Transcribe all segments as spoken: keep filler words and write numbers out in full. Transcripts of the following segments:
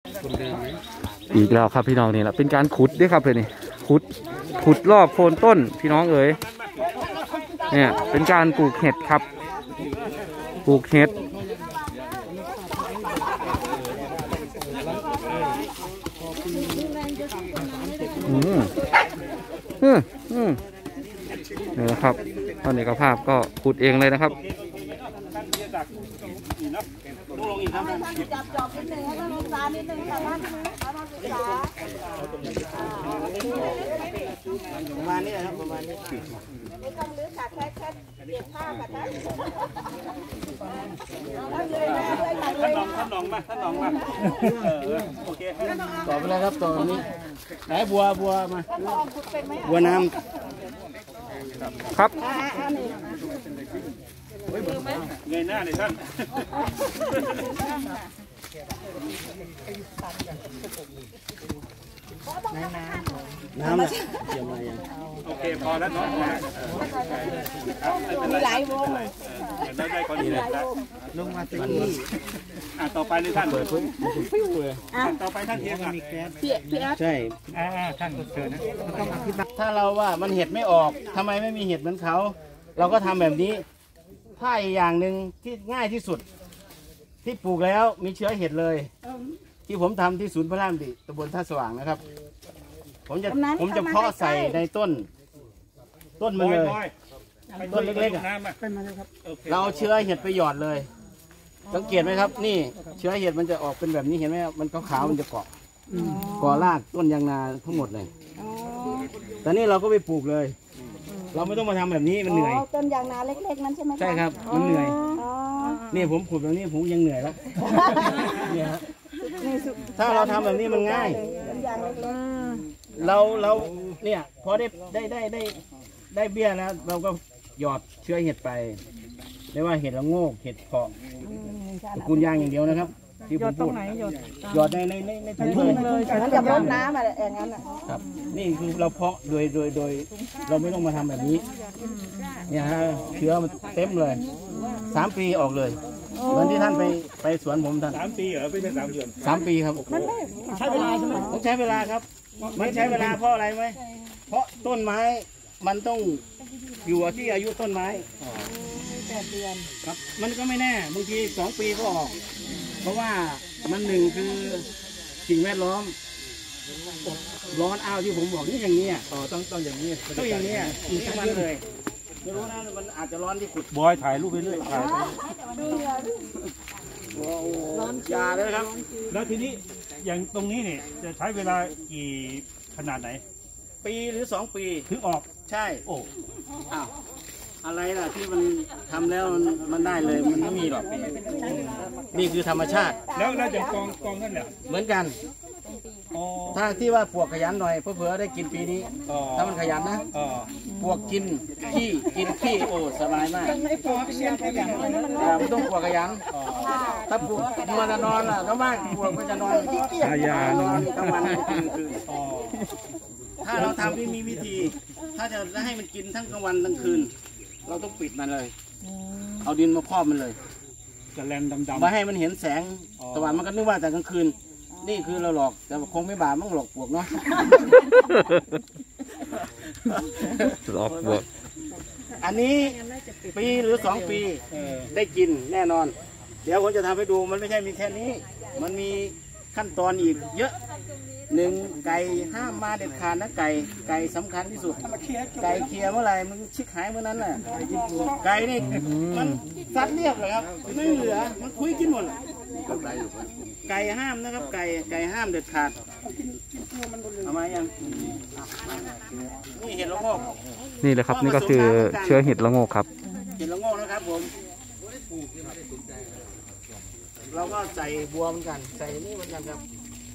อีกแล้วครับพี่น้องนี่แหละเป็นการขุดด้วยครับเลยนี่ขุดขุดรอบโคนต้นพี่น้องเอ๋ยเนี่ยเป็นการปลูกเห็ดครับปลูกเห็ดอืมอืมอืมนี่แหละครับตอนนี้ก็ภาพก็ขุดเองเลยนะครับจับจอบนิดนึงให้ท่านศึกษานิดนึงค่ะท่านท่านศึกษาประมาณนี้ครับประมาณนี้ไม่ต้องลื้อค่ะแค่แค่เก็บผ้าค่ะท่านท่านเลยนะท่านลองท่านลองมาท่านลองมาโอเคต่อไปแล้วครับต่อนี้ไหนบัวบัวมาบัวน้ำครับเงยหน้าเลยท่านน้ำน้ำเกี่ยวมาอย่างโอเคพอแล้วน้องพอแล้วมีหลายวงได้ได้คนนี้แล้วลงมาตะกี้อ่ะต่อไปเลยท่านเปิดปุ๊บปิ้วเลยต่อไปท่านเทียนมีแก๊สเปียกเปียกใช่อ่าท่านเชิญนะต้องอธิบายถ้าเราว่ามันเห็ดไม่ออกทำไมไม่มีเห็ดเหมือนเขาเราก็ทำแบบนี้ถ้าอีกอย่างหนึ่งที่ง่ายที่สุดที่ปลูกแล้วมีเชื้อเห็ดเลยที่ผมทำที่ศูนย์พระรามดิตำบลท่าสว่างนะครับผมจะผมจะเพาะใส่ในต้นต้นมันเลยต้นเล็กๆเราเอาเชื้อเห็ดไปหยอดเลยสังเกตไหมครับนี่เชื้อเห็ดมันจะออกเป็นแบบนี้เห็นไหมมันขาวๆมันจะเกาะเกาะรากต้นยางนาทั้งหมดเลยแต่นี่เราก็ไปปลูกเลยเราไม่ต้องมาทำแบบนี้มันเหนื่อยต้นยางนาเล็กๆนั้นใช่ไหมใช่ครับมันเหนื่อยนี่ผมขุดแบบนี้ผมยังเหนื่อยแล้วเนี่ยฮะถ้าเราทำแบบนี้มันง่ายเราเราเนี่ยพอได้ได้ได้ได้ได้เบี้ยแล้วเราก็หยอดเชื้อเห็ดไปไม่ว่าเห็ดละโงกเห็ดเพาะตระกูลยางอย่างเดียวนะครับที่ผมพูดหยอดในในในในถุงเลยมันจะรดน้ำอะไรอย่างนั้นครับนี่คือเราเพาะโดยโดยโดยเราไม่ต้องมาทำแบบนี้เนี่ยฮะเชื้อมันเต็มเลยสามปีออกเลยเหมือนที่ท่านไปไปสวนผมท่านสามปีเหรอไม่ใช่สามเดือนสามปีครับใช้เวลาใช่ไหมต้องใช้เวลาครับมันใช้เวลาเพราะอะไรไหมเพราะต้นไม้มันต้องอยู่ที่อายุต้นไม้แปดเดือนครับมันก็ไม่แน่บางทีสองปีก็ออกเพราะว่ามันหนึ่งคือสิ่งแวดล้อมร้อนอ้าวที่ผมบอกนี่อย่างนี้อ๋อต้องต้องอย่างนี้ต้องอย่างนี้อีกวันเลยไม่รู้นะมันอาจจะร้อนที่ขุดบอยถ่ายรูปไปเรื่อยถ่ายไปร้อนยาเลยครับแล้วทีนี้อย่างตรงนี้เนี่ยจะใช้เวลากี่ขนาดไหนปีหรือสองปีถึงออกใช่โอ้อ้าวอะไรล่ะที่มันทำแล้วมันมันได้เลยมันไม่มีหรอกนี่คือธรรมชาติแล้วแล้วจะกองกองนั่นแหละเหมือนกันถ้าที่ว่าปวกขยันหน่อยเพื่อได้กินปีนี้ถ้ามันขยันนะปวกกินขี้กินขี้โอ้สบายมากไม่ปวกเชียงขยันไม่ต้องปวกขยันถ้าปวกมันจะนอนล่ะก็ไม่ปวกมันจะนอนอายานอนกลางวันคืนคืนถ้าเราทำที่มีวิธีถ้าจะให้มันกินทั้งกลางวันทั้งคืนเราต้องปิดมันเลยเอาดินมาครอบมันเลยจะแลนดำๆมาให้มันเห็นแสงตะวันมันก็นึกว่าแต่กลางคืนนี่คือเราหลอกแต่คงไม่บาปมันหลอกปวกเนาะหลอกปวกอันนี้ปีหรือสองปีได้กินแน่นอนเดี๋ยวผมจะทำให้ดูมันไม่ใช่มีแค่นี้มันมีขั้นตอนอีกเยอะหนึ่งไก่ห้ามมาเด็ดขาดนะไก่ไก่สำคัญที่สุดไก่เคลียเมื่อไหร่มันชิกหายเมื่อนั้นแหละไก่นี่มันซัดเรียบเลยครับไม่เหลือมันคุยกินหมดไก่ห้ามนะครับไก่ไก่ห้ามเด็ดขาดทำไมยังนี่เห็ดละโงกนี่แหละครับนี่ก็คือเชื้อเห็ดละโงกครับเห็ดละโงกนะครับผมเราก็ใส่บัวเหมือนกันใส่นี่เหมือนกันครับ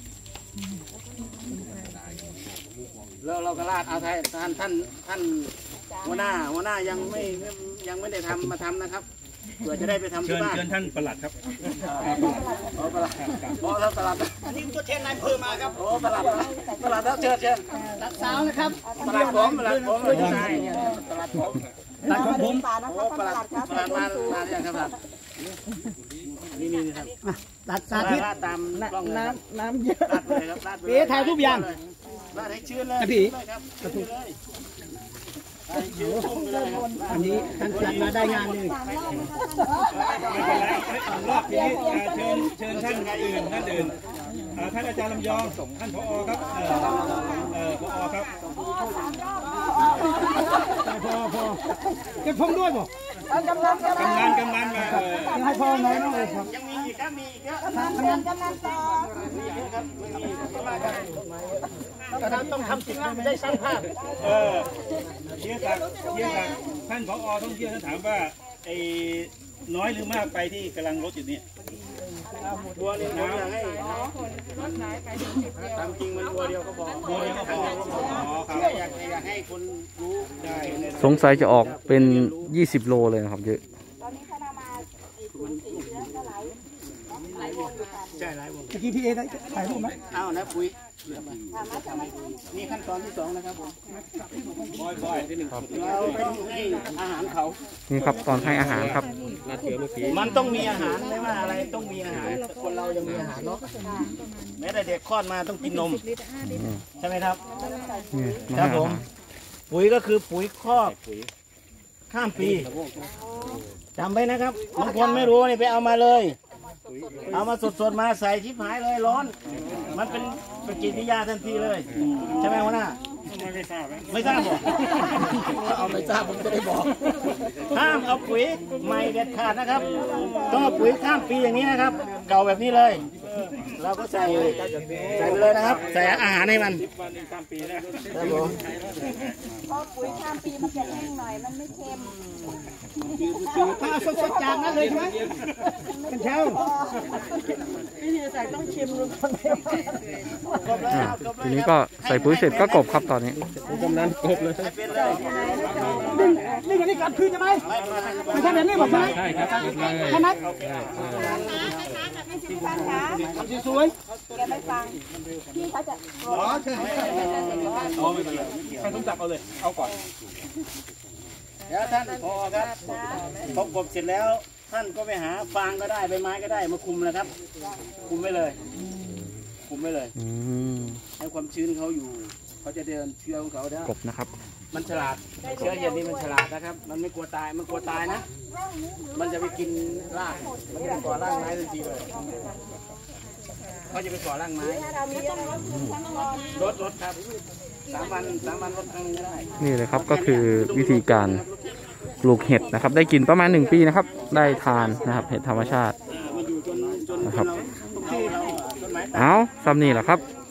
แล้วเราก็ราดเอาท่านท่านท่านหัวหน้าหัวหน้ายังไม่ยังไม่ได้ทำมาทำนะครับเพื่อจะได้ไปทำที่บ้านเชิญท่านประหลัดครับอ๋อประหลัดอ๋อท่านประหลัดอันนี้ตัวแทนนายอำเภอมาครับโอ้ประหลัดประหลัดครับเชิญเชิญรักสาวนะครับประหลัดผมประหลัดผมเลยใช่ประหลัดผมประหลัดผมประหลัดประหลัดมามาอย่างครับนี่นี่นี่ครับตัดสาธิตลาดตามกล้องเลยครับน้ำน้ำเยอะลาดไปเลยครับลาดไปเลยพี่ถ่ายรูปยังลาดให้ชื้นเลยพี่เลยครับชื้นเลยให้ชื้นชุ่มไปเลยครับอันนี้ท่านจัดมาได้งานเลยรอบนี้เชิญเชิญท่านอื่นท่านอื่นท่านอาจารย์ลำยองท่านผอครับเออเออผอครับพอพอเก็บพงด้วยบ่กำนันกำนันมาเออให้พอหน่อยน้องเลยครับยังมีอีกครับมีอีกเยอะแต่เราต้องทำสิ่งที่ได้สร้างภาพเออเชี่ยศักดิ์เชี่ยศักดิ์ท่านผอท่องเที่ยวท่านถามว่าไอ้น้อยหรือมากไปที่กำลังลดอยู่เนี่ยบัวนี่ผมอยากให้ตามจริงมันบัวเดียวก็พอบัวเดียวก็พออ๋อครับอยากอยากให้คนรู้ได้สงสัยจะออกเป็นยี่สิบโลเลยนะครับเยอะใช่หลายวงเมื่อกี้พี่เอได้ถ่ายรูปไหมเอานะปุ๋ยนี่ขั้นตอนที่สองนะครับผมเราต้องให้อาหารเขานี่ครับตอนให้อาหารครับมันต้องมีอาหารไม่ว่าอะไรต้องมีอาหารคนเรายังมีอาหารเนาะแม้แต่เด็กคลอดมาต้องกินนมใช่ไหมครับนี่มาครับให้ผอาม หารปุ๋ยก็คือปุ๋ยคอกข้ามปีจำไว้นะครับบางคนไม่รู้นี่ไปเอามาเลย เอามาสดๆมาใส่ชิบหายเลยร้อน มันเป็นปฏิกิริยาทันทีเลยใช่ไหมหัวหน้าไม่ทราบไม่ทราบบอกเอาไม่ทราบผมจะได้บอกห้ามเอาปุ๋ยใหม่เด็ดขาดนะครับต้องเอาปุ๋ยข้ามปีอย่างนี้นะครับ เก่าแบบนี้เลย เราก็ใส่ใส่ไปเลยนะครับ ใส่อาหารให้มันครับผมพอปุ๋ยข้ามปีมันจะแห้งหน่อย มันไม่เค็มถ้าเอาสดๆจากนั้นเลยใช่ไหมกันเช้าอ่าทีนี้ก็ใส่ปุ๋ยเสร็จก็กบครับตอนนี้เป็นเลยนี่กันนี่กัดคืนใช่ไหมไม่ใช่แบบนี้บอกใช่ไหมใช่ครับใช่ไหมพี่ฟังคะทำสวยแกไม่ฟัง พี่เขาจะๆอ๋อใช่ท่านสมศักดิ์เอาเลยเอาก่อนเดี๋ยวท่านพอครับพอกบเสร็จแล้วท่านก็ไปหาฟางก็ได้ใบไม้ก็ได้มาคุมนะครับ คุมไว้เลย คุมไว้เลยอืมให้ความชื้นเขาอยู่เขาจะเดินเชื้อของเขาได้กบนะครับมันฉลาดเชื้อเห็ดนี่มันฉลาดนะครับ มันไม่กลัวตายมันกลัวตายนะ มันจะไปกินรากมันจะไปก่อร่างไม้ทันทีเลยเขาจะไปก่อร่างไม้ถ้าเรามีต้องลดทุนทั้งรอนรถรถครับสามวันสามวันรถครั้งนึงก็ได้นี่เลยครับก็คือวิธีการปลูกเห็ดนะครับ ได้กินประมาณหนึ่งปีนะครับ ได้ทานนะครับเห็ดธรรมชาติมันอยู่จนจนจนเราที่เราต้นไม้เอาซ้ำนี่แหละครับ